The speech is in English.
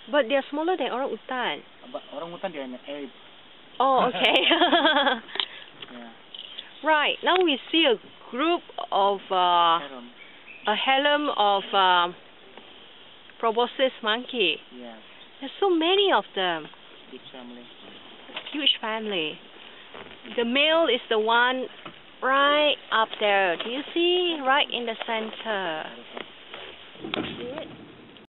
But they are smaller than orangutan. But orangutan, they are an ape. Oh, okay. Yeah. Right, now we see a group of, Harem. a harem of Proboscis monkey. Yeah. There's so many of them. Big family. Huge family. The male is the one right up there. Do you see? Right in the center.